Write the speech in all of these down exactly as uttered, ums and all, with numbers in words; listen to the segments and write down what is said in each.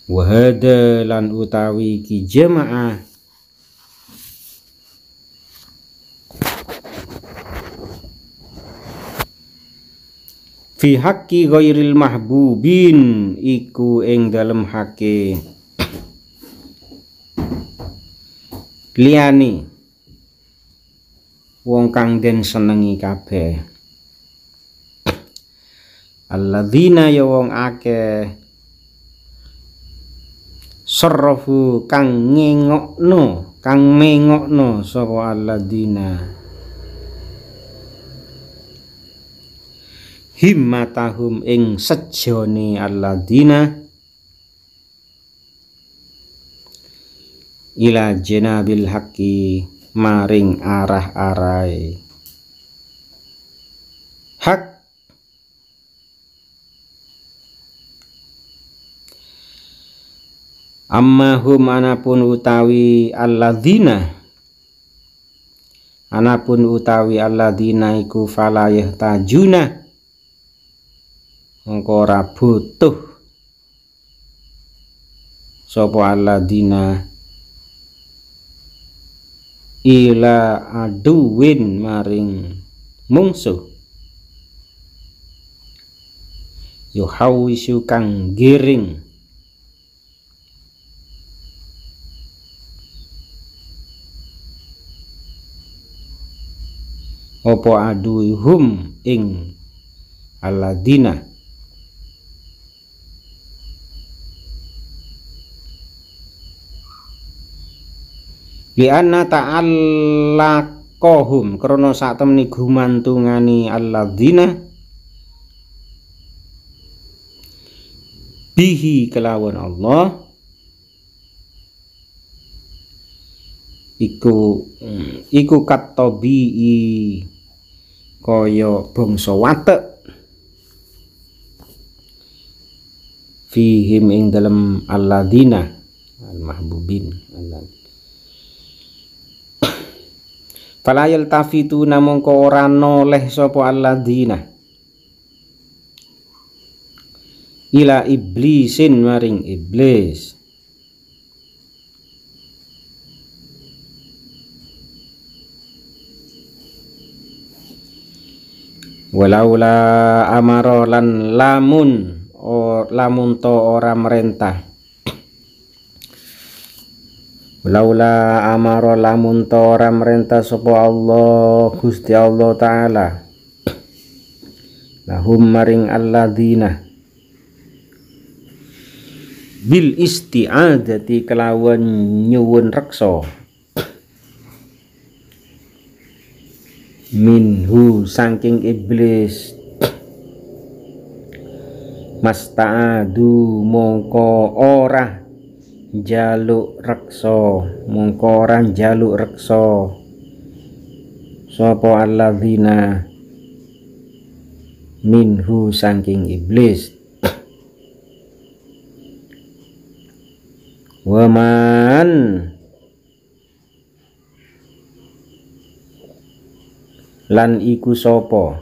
wa hada lan utawi ki jamaah fi haqqi ghairil mahbubin iku ing dalem hake liyane wong kang den senengi kabeh. Alladzina ya wong akeh sarrafu kang ngengokno kang mengokno sapa alladzina himmatahum ing sejone alladzina ila janabil haqqi maring arah-arai hak. Amma hum anapun utawi alladzina anapun utawi alladzina iku falayah tajuna mongko ora butuh sapa alladzina ila aduwin maring mungsuh yuhawisu kang giring opo aduhum ing alladzina li anna ta'allaqahum krana sak temeni gumantungani alladzina bihi kelawan Allah iku iku katabii kaya bangsa watek fihim ing dalam alladzina al mahbubin fala yaltafitu namung ora noleh sapa alladzina ila iblisin maring iblis walaula amaro lan lamun o lamun to ora merentah walaula amaro lamun to ora merentah sapa Allah Gusti Allah taala lahum maring alladzina bil isti'adzati kelawan nyuwun reksa minhu saking iblis masta'adu mongko ora jaluk reksa mongko ora jaluk reksa sapa alladzina minhu saking iblis waman lan iku sapa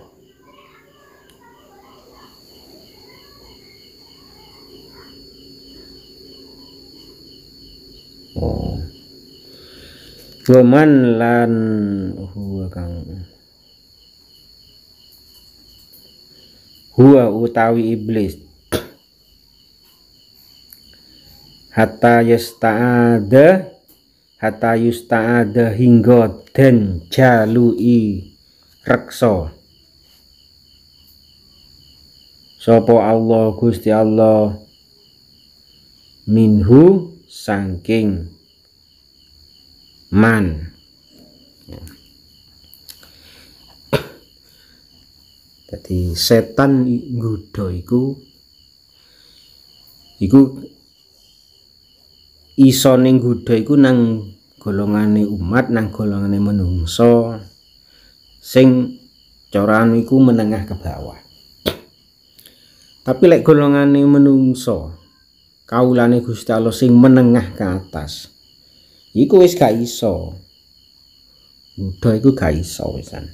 oh waman lan huwa kang huwa utawi iblis hatta yasta'ada hatta yusta'ada hingga den jalui reksa sapa Allah Gusti Allah minhu saking man. Jadi setan nggodha iku iku iso ning nggodha iku nang golongane umat nang golongane menungso sing coran iku menengah ke bawah. Tapi lek golongane menungso kaulane Gusti Allah sing menengah ke atas iku wis gak iso. Buddha iku gak iso wisan.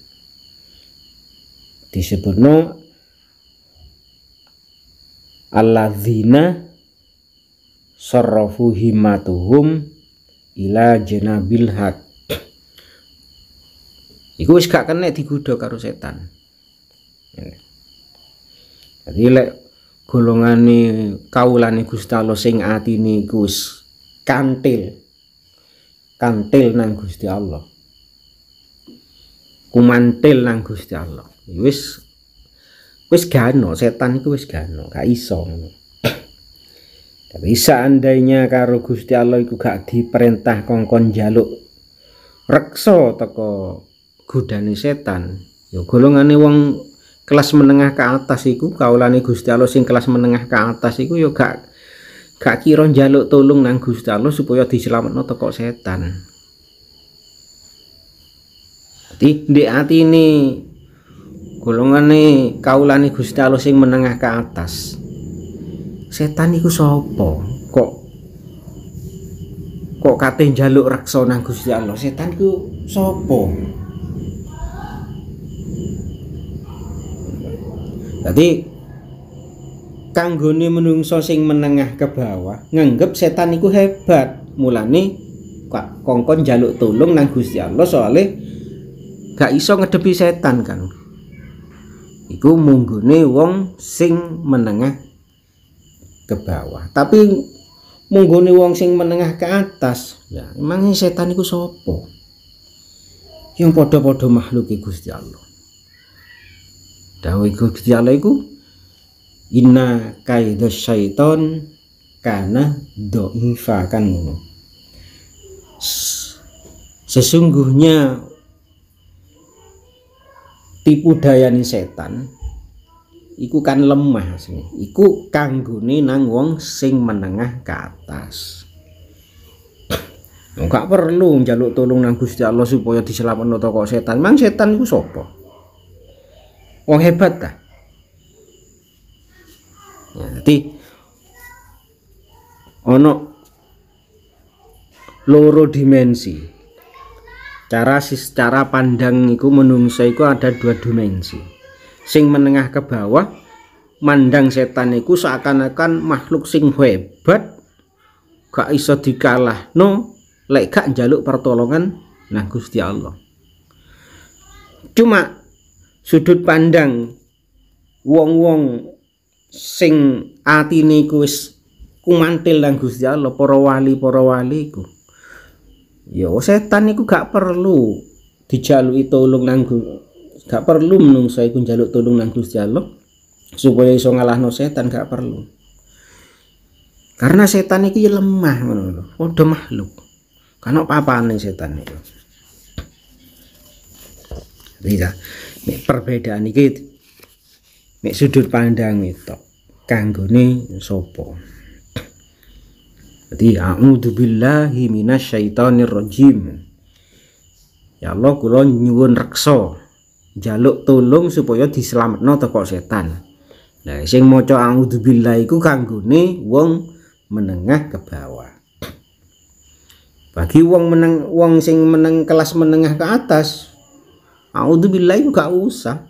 Disebutno alladzina sarrafu himmatuhum ila janabil haq. Iku wis gak kena digodha karo setan. Jadi lek golongane kawulane Gusti Allah sing atine iku wis kantil. Kantil nang Gusti Allah. Kumantil nang Gusti Allah. Wis wis gano, setan iku wis gano, gak iso ngono. Tapi seandainya karo Gusti Allah iku gak diperintah kongkon jaluk reksa teko godane setan, ya golongane wong kelas menengah ke atas iku kaulane Gusti Allah sing kelas menengah ke atas iku ya gak gak kira njaluk tolong nang Gusti Allah supaya diselametno teko setan. Dadi ndek atine golongane kaulane Gusti Allah sing menengah ke atas, setan iku sapa kok kok kate njaluk reksa nang Gusti Allah? Setan iku sapa? Jadi kanggone menungso sing menengah ke bawah nganggep setan iku hebat, mulane kok kongkon njaluk tolong nang Gusti Allah soalnya gak iso ngedepi setan kan. Iku munggune wong sing menengah ke bawah. Tapi munggune wong sing menengah ke atas, ya emang setan iku sapa? Yang padha-padha makhluk Gusti Allah. Dawuh Gusti Allah iku inna kaida syaiton kana dhaifa kan ngono. Sesungguhnya tipu dayane setan iku kan lemah sini. Iku kanggone nang wong sing menengah ke atas. Gak perlu njaluk tolong nang Gusti Allah supaya diselametno teko setan. Mang setan iku sapa? Wong hebat ta? Ya, jadi ono loro dimensi. Cara secara pandang iku menungso iku ada dua dimensi. Sing menengah ke bawah mandang setan iku seakan-akan makhluk sing hebat, gak iso dikalahno lek gak njaluk pertolongan nang Gusti Allah. Cuma sudut pandang wong-wong sing atine iku wis kumantil nang Gusti Allah, para wali para wali iku ya setan iku gak perlu dijaluki tolong nang gak perlu menungso iku njaluk tolong nang Gusti Allah supaya iso ngalahno setan, gak perlu, karena setan iki lemah ngono lho, padha makhluk kan apa-apane setan iku. Bisa nek perbedaan iki nek sudut pandang itu kanggone sapa. Jadi a'udzubillahi minasyaitonir rajim. Ya Allah kula nyuwun reksa njaluk tolong supaya diselametno teko setan. Nah sing maca a'udzubillahi iku kanggone wong menengah ke bawah. Bagi wong meneng wong sing meneng kelas menengah ke atas, a'udzubillahi gak usah.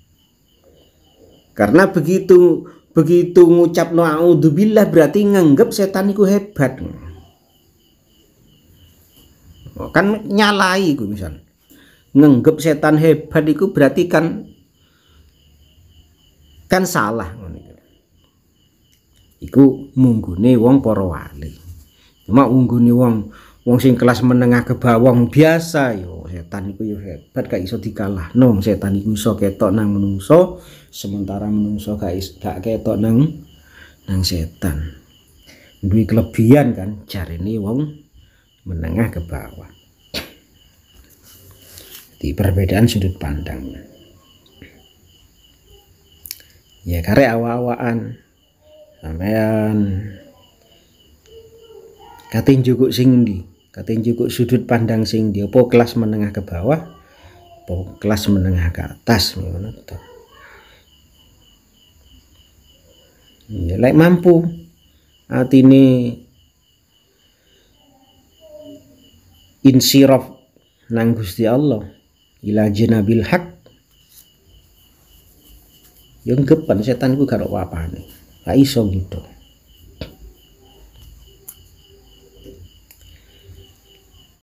Karena begitu begitu ngucapno a'udzubillah berarti nganggep setan iku hebat. Oh, kan nyalai iku misal. Nganggep setan hebat iku berarti kan kan salah ngono iku. Iku munggune wong para wali. Cuma munggune wong wong sing kelas menengah ke bawah biasa yo setan iku yo hebat gak iso dikalahno. Setan iku iso ketok nang menungso sementara menungso gak iso gak ketok nang nang setan. Duwe kelebihan kan jarine wong menengah ke bawah. Di perbedaan sudut pandang. Ya kare awa-awaan sampean kating jukuk sing ndi? Kating jukuk sudut pandang sing ndi? Apa kelas menengah ke bawah? Apa kelas menengah ke atas ngono to. Ya lek mampu atine insiraf nang Gusti Allah ila janabil haq yang gepan setan ku gak apa-apane. Gak iso gitu.